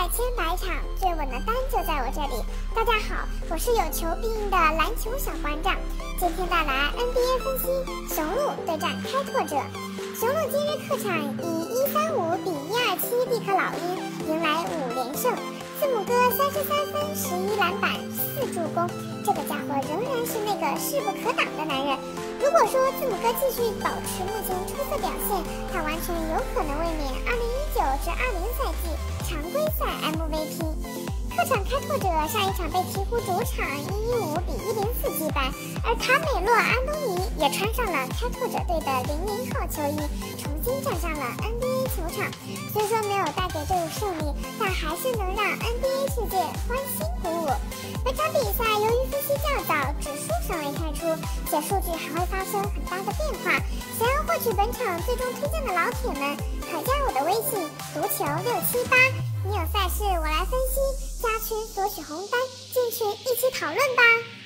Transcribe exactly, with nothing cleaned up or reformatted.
千百场，最稳的单就在我这里。大家好，我是有求必应的篮球小馆长，今天带来 N B A 分析，雄鹿对战开拓者。雄鹿今日客场以一三五比一二七力克老鹰，迎来五连胜。字母哥三十三分、十一篮板、四助攻，这个家伙仍然是那个势不可挡的男人。如果说字母哥继续保持目前出色表现，他完全有可能卫冕二零一九至二零赛季常规赛 M V P。客场开拓者上一场被鹈鹕主场一一五比一零四击败，而卡美洛·安东尼也穿上了开拓者队的零零号球衣，重新站上了 N B A 球场。虽说没有带给队伍胜利，但还是能让 N B A 世界欢欣鼓舞。本场比赛由于分析较早，指数尚未开出，且数据还会发生很大的变化。想要获取本场最终推荐的老铁们，可加我的微信足球六七八，你有赛事我来分析，加群索取红单，进群一起讨论吧。